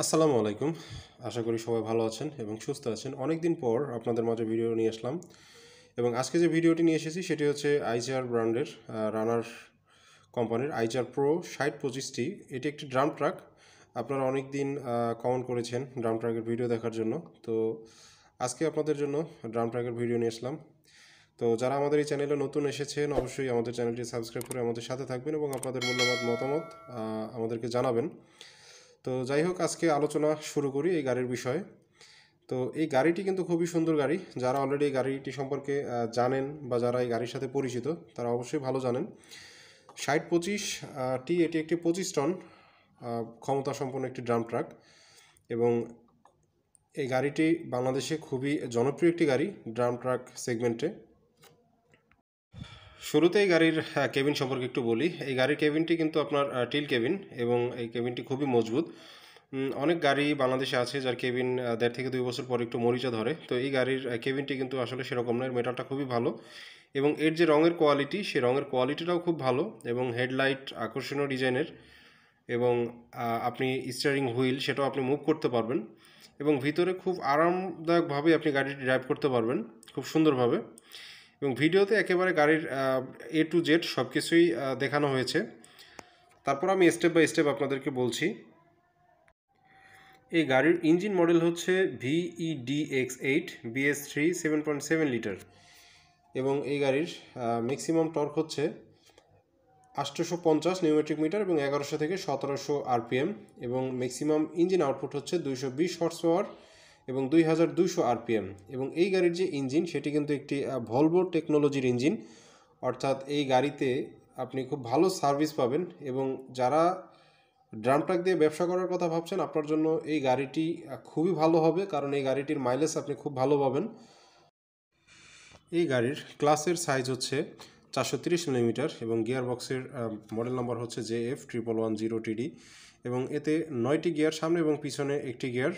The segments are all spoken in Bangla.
আসসালামু আলাইকুম। আশা করি সবাই ভালো আছেন এবং সুস্থ আছেন। অনেকদিন পর আপনাদের মাঝে ভিডিও নিয়ে আসলাম এবং আজকে যে ভিডিওটি নিয়ে এসেছি সেটি হচ্ছে আইচার ব্র্যান্ডের রানার কোম্পানির আইচার প্রো 6025টি। এটি একটি ড্রাম ট্রাক। আপনারা অনেক দিন কমেন্ট করেছেন ড্রাম ট্রাকের ভিডিও দেখার জন্য, তো আজকে আপনাদের জন্য ড্রাম ট্রাকের ভিডিও নিয়ে আসলাম। তো যারা আমাদের এই চ্যানেলে নতুন এসেছেন অবশ্যই আমাদের চ্যানেলটি সাবস্ক্রাইব করে আমাদের সাথে থাকবেন এবং আপনাদের মূল্যবান মতামত আমাদেরকে জানাবেন। তো যাই হোক, আজকে আলোচনা শুরু করি এই গাড়ির বিষয়ে। তো এই গাড়িটি কিন্তু খুবই সুন্দর গাড়ি। যারা অলরেডি এই গাড়িটি সম্পর্কে জানেন বা যারা এই গাড়ির সাথে পরিচিত তারা অবশ্যই ভালো জানেন। 6025টি এটি একটি 25 টন ক্ষমতা সম্পন্ন একটি ড্রাম ট্রাক এবং এই গাড়িটি বাংলাদেশে খুবই জনপ্রিয় একটি গাড়ি ড্রাম ট্রাক সেগমেন্টে। শুরুতে এই গাড়ির কেবিন সম্পর্কে একটু বলি। এই গাড়ির কেবিনটি কিন্তু আপনার টিল কেবিন এবং এই কেবিনটি খুবই মজবুত। অনেক গাড়ি বাংলাদেশে আছে যার কেবিন 1.5 থেকে 2 বছর পর একটু মরিচা ধরে, তো এই গাড়ির কেবিনটি কিন্তু আসলে সেরকম নয়। মেটালটা খুবই ভালো এবং এর যে রঙের কোয়ালিটি, সে রঙের কোয়ালিটিটাও খুব ভালো এবং হেডলাইট আকর্ষণীয় ডিজাইনের এবং আপনি স্টিয়ারিং হুইল সেটাও আপনি মুভ করতে পারবেন এবং ভিতরে খুব আরামদায়কভাবে আপনি গাড়িটি ড্রাইভ করতে পারবেন খুব সুন্দরভাবে। এবং ভিডিওতে একেবারে গাড়ির A to Z সব কিছুই দেখানো হয়েছে। তারপর আমি স্টেপ বাই স্টেপ আপনাদেরকে বলছি। এই গাড়ির ইঞ্জিন মডেল হচ্ছে VEDX8 BS3 7.7 লিটার এবং এই গাড়ির ম্যাক্সিমাম টর্ক হচ্ছে 850 নিউমেট্রিক মিটার এবং 1100 থেকে 1700 RPM এবং ম্যাক্সিমাম ইঞ্জিন আউটপুট হচ্ছে 220 হর্স পাওয়ার এবং 2200 RPM। এবং এই গাড়ির যে ইঞ্জিন সেটি কিন্তু একটি ভলভো টেকনোলজির ইঞ্জিন, অর্থাৎ এই গাড়িতে আপনি খুব ভালো সার্ভিস পাবেন এবং যারা ড্রাম ট্রাক দিয়ে ব্যবসা করার কথা ভাবছেন আপনার জন্য এই গাড়িটি খুবই ভালো হবে, কারণ এই গাড়িটির মাইলেজ আপনি খুব ভালো পাবেন। এই গাড়ির ক্লাসের সাইজ হচ্ছে 430 মিলিমিটার এবং গিয়ার বক্সের মডেল নাম্বার হচ্ছে JF1110TD এবং এতে 9টি গিয়ার, সামনে এবং পিছনে একটি গিয়ার।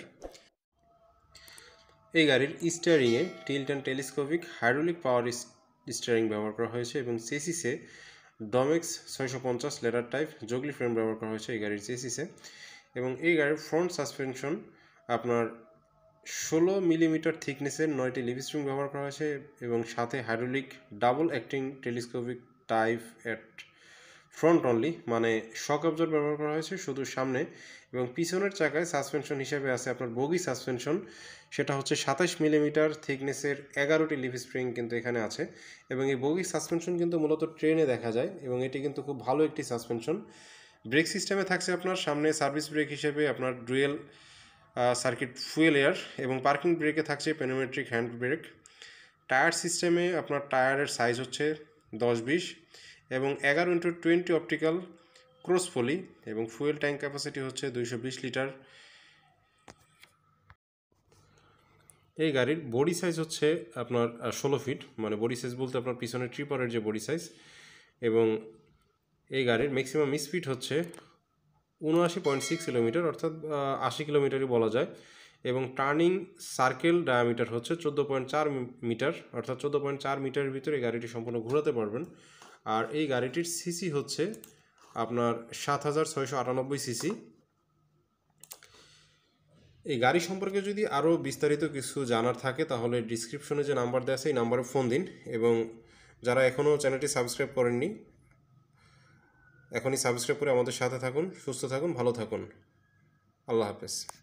এই গাড়ির স্টিয়ারিংয়ে tilt and telescopic hydraulic power steering ব্যবহার করা হয়েছে এবং চেসিসে ডমেক্স 650 লেদার টাইপ জগলি ফ্রেম ব্যবহার করা হয়েছে এই গাড়ির চেসিসে। এবং এই গাড়ির ফ্রন্ট সাসপেনশন আপনার 16 মিলিমিটার থিকনেসের 9টি লিভ স্প্রিং ব্যবহার করা হয়েছে এবং সাথে hydraulic double acting telescopic type at front only, মানে শক অবজার্ভ ব্যবহার করা হয়েছে শুধু সামনে। এবং পিছনের চাকায় সাসপেনশন হিসেবে আছে আপনার বগি সাসপেনশন, সেটা হচ্ছে 27 মিলিমিটার থিকনেসের 11টি লিভ স্প্রিং কিন্তু এখানে আছে এবং এই বগি সাসপেনশন কিন্তু মূলত ট্রেনে দেখা যায় এবং এটি কিন্তু খুব ভালো একটি সাসপেনশন। ব্রেক সিস্টেমে থাকছে আপনার সামনে সার্ভিস ব্রেক হিসেবে আপনার ডুয়েল সার্কিট ফুয়েল এয়ার এবং পার্কিং ব্রেকে থাকছে পেনোমেট্রিক হ্যান্ড ব্রেক। টায়ার সিস্টেমে আপনার টায়ারের সাইজ হচ্ছে 10-20 এবং 11x20 অপটিক্যাল ক্রস পলি এবং ফুয়েল ট্যাঙ্ক ক্যাপাসিটি হচ্ছে 220 লিটার। এই গাড়ির বডি সাইজ হচ্ছে আপনার 16 ফিট, মানে বডি সাইজ বলতে আপনার পিছনের ট্রিপারের যে বডি সাইজ। এবং এই গাড়ির ম্যাক্সিমাম স্পিড হচ্ছে 79.6 কিলোমিটার, অর্থাৎ 80 কিলোমিটারই বলা যায়। এবং টার্নিং সার্কেল ডায়ামিটার হচ্ছে 14.4 মিটার, অর্থাৎ 14.4 মিটারের ভিতরে এই গাড়িটি সম্পূর্ণ ঘোরাতে পারবেন। আর এই গাড়িটির সিসি হচ্ছে আপনার 7698 সিসি। এই গাড়ি সম্পর্কে যদি আরও বিস্তারিত কিছু জানার থাকে তাহলে ডিসক্রিপশনে যে নাম্বার দেওয়া আছে এই নাম্বারে ফোন দিন এবং যারা এখনও চ্যানেলটি সাবস্ক্রাইব করেননি এখনই সাবস্ক্রাইব করে আমাদের সাথে থাকুন। সুস্থ থাকুন, ভালো থাকুন। আল্লাহ হাফেজ।